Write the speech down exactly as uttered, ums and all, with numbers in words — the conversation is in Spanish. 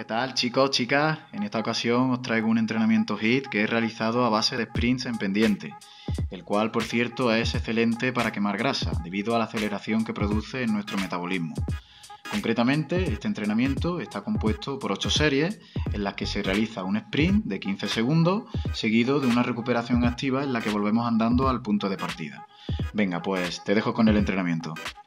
¿Qué tal, chicos, chicas? En esta ocasión os traigo un entrenamiento HIIT que he realizado a base de sprints en pendiente, el cual, por cierto, es excelente para quemar grasa, debido a la aceleración que produce en nuestro metabolismo. Concretamente, este entrenamiento está compuesto por ocho series en las que se realiza un sprint de quince segundos, seguido de una recuperación activa en la que volvemos andando al punto de partida. Venga, pues te dejo con el entrenamiento.